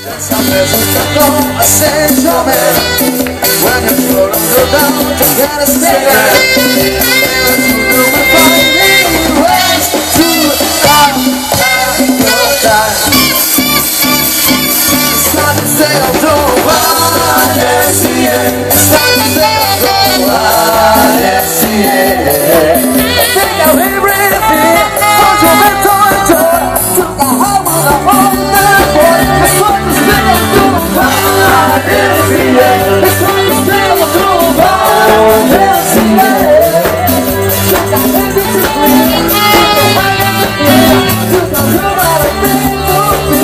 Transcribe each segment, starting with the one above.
When you throw them down, you gotta stay there. Never to do it, finding ways to outshine your time. It's time to say I don't want to see it. It's time to say I don't want to see it. I think I'm everything. Want to be tortured. Took a home with a home that boy. It's time to say I don't want to see it. It's time to say I don't want to see it. Took a baby to clean. Took a way to clean. Took a room out of bed for me.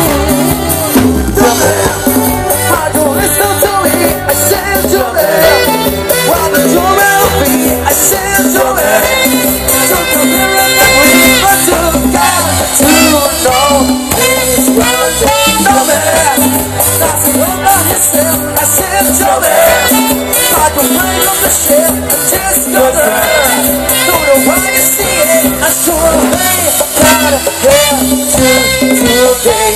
I don't listen to me. I said to me. While the door will be, I said to me. Took a mirror that we but took God to know these words no man. Nothing over himself, I said to me. Like a plane on the ship, I just got there. Don't know why you see it, I sure think got here today.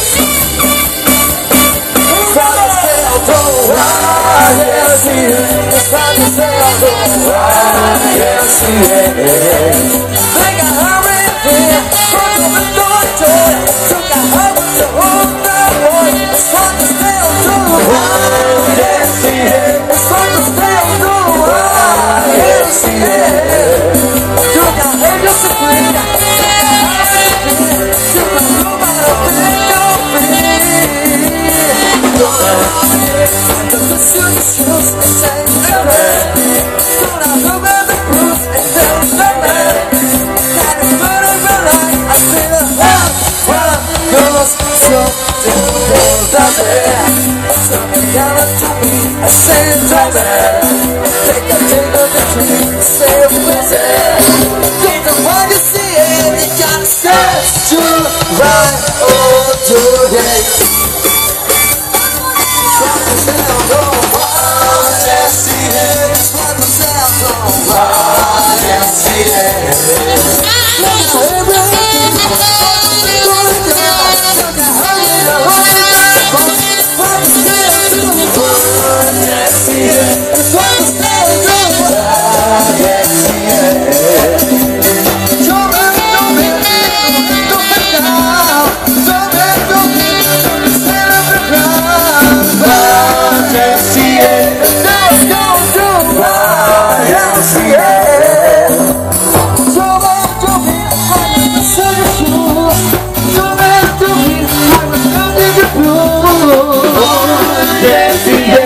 Trying to say I don't want to see it. Trying to say I don't want to see it. Think I hurry here, front of the door. Took a hurry to hold the boy. It's trying to say I don't want to see it. It's trying to say I don't want to see it. Took a angel to clean. Took a room out of bed of the shoes and say don't I look at the proof and tell the man that it's better than I feel a heart when goes so difficult out there. Something got to me, I say to me. Take a picture, say a visit. Don't know why you see it, you gotta start to right all today. Yeah.